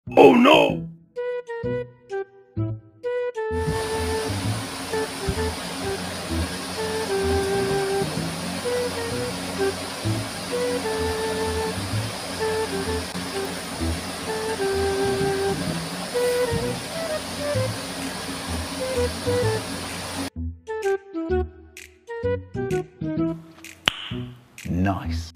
Oh no! Nice.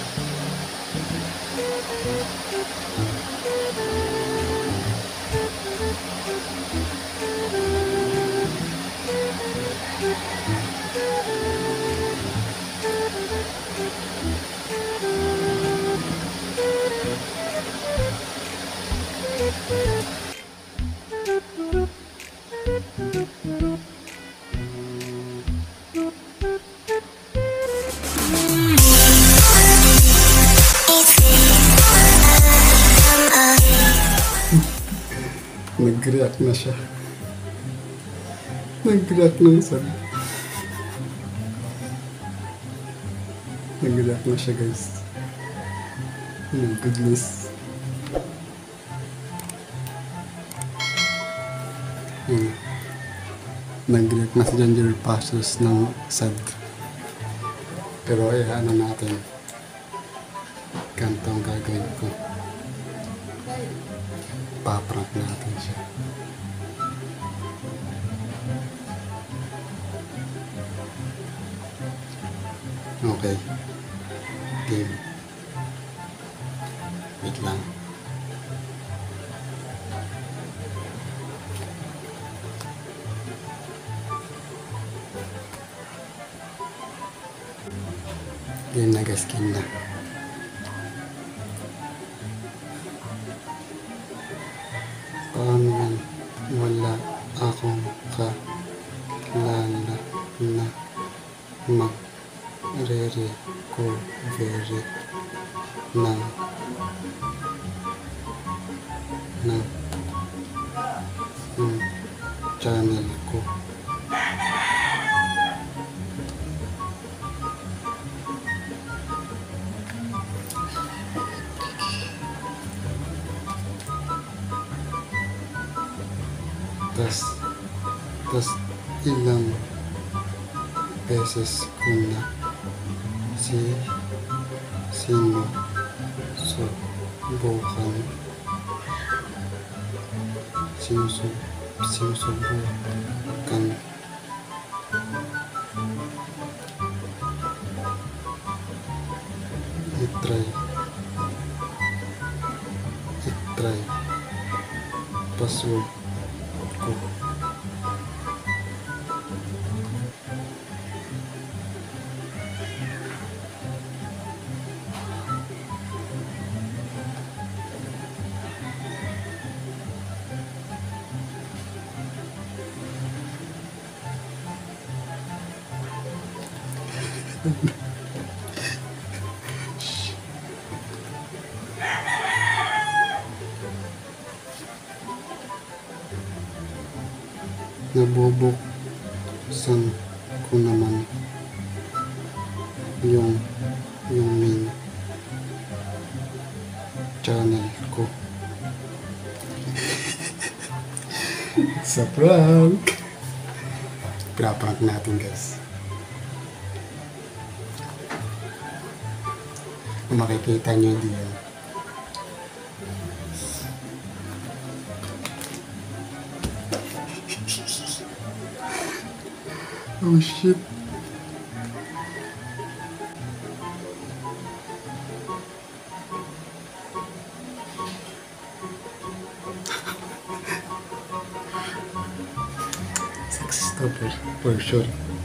Nag-react na siya. Nag-react na siya. Nag-react na siya, guys. Oh my goodness. Nag-react na si Ginger Passos ng sad. Pero ano natin. Ganito ang gagawin ko. Paprank natin siya. Okay. Game. Wait lang. Game na guys, game na. Paano yan? Wala akong kakilala na mag-re-recovery ng channel ko. Tas ilang beses ko na sinusubukan i-try password ko. Nabubuksan ko naman yung main channel ko. Sa prank! Pra-prank natin, guys. Kung makikita nyo diyan. Oh shit. Sex stopper for sure.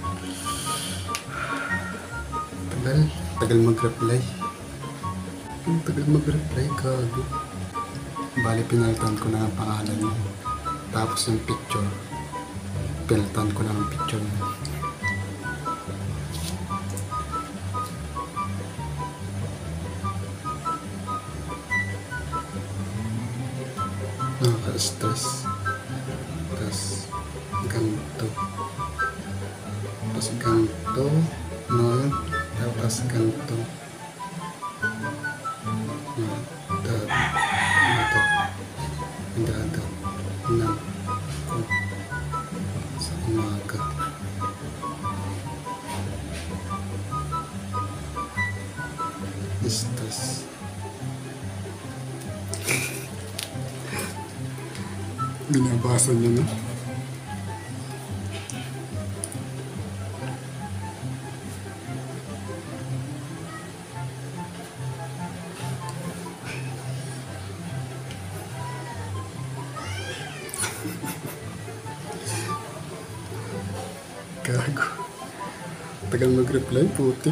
Tagal mag-reply. Tagal mag-reply, gago. Bali, pinalitan ko na ang pangalan niya. Tapos yung picture. Pinalitan ko lang ang picture niya. Nakaka-stress. Tapos ganito. Tapos ganito. No, yun. Tapos ganito. Ito. Binabasa niyo na. Gago. Tagal mag-reply, putik.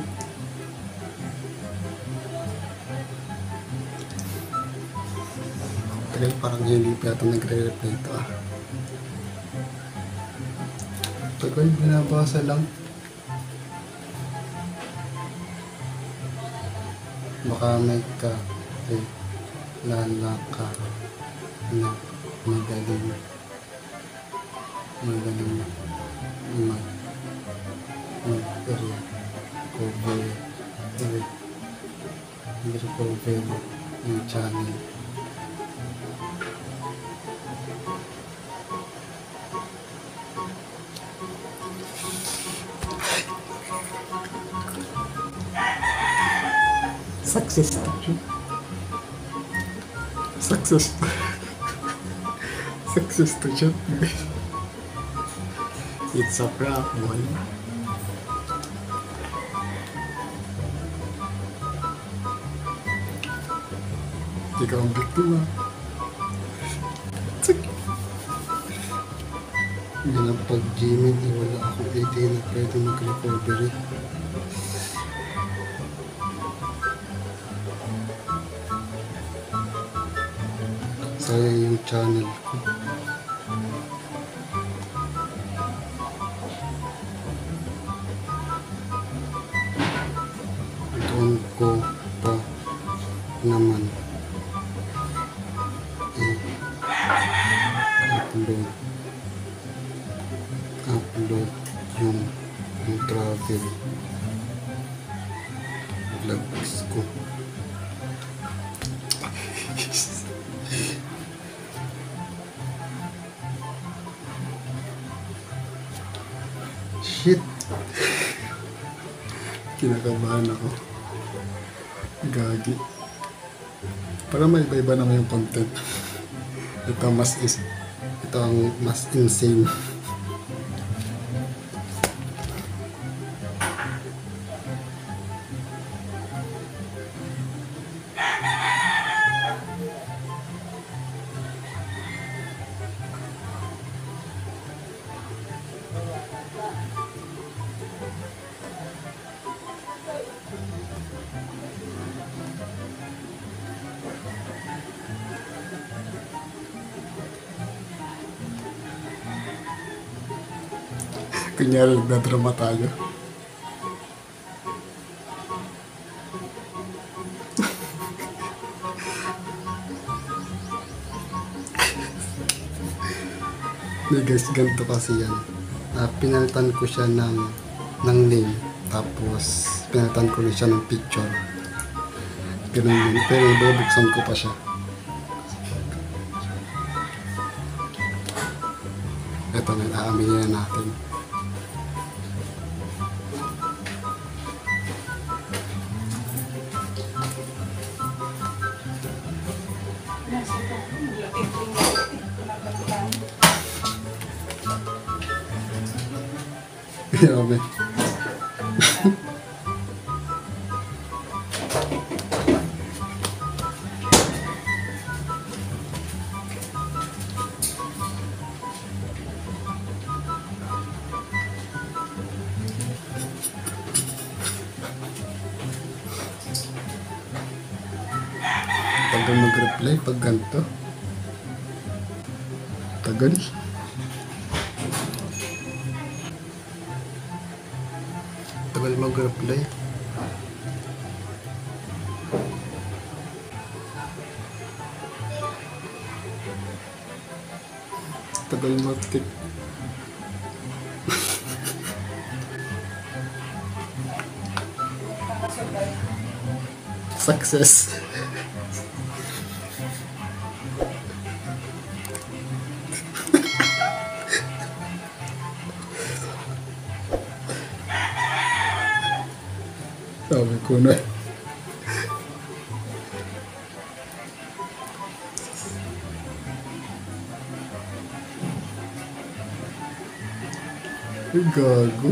Tagal, parang hindi pa yata nagre-reply ito ah. Tagal, binabasa lang. Baka may lalaka na magaling mag-recover yung channel. Success to siya. Success to siya. It's a prank, boy. Ikaw ang biktima. Yan ang pag-gaming, wala akong idea na pwede mag-recovery. Sayang yung channel ko. Doon ko pa naman upload yung travel vlogs ko. Shit. Kinakabahan ako. Gagi. Para may iba-iba naman yung content. Ito ang mas insane. Kunyari, nagdadrama tayo. Guys, ganito kasi yan. Pinalitan ko siya ng name. Tapos, pinalitan ko rin siya ng picture. Ganun yun. Pero bubuksan ko pa siya. Ito na, aaminin na natin. Grabe. Tagal mag-reply pag ganito. Tagal. Tagal mag-reply. Tagal mag-tick. Success. Sabi ko na. Ay, gago.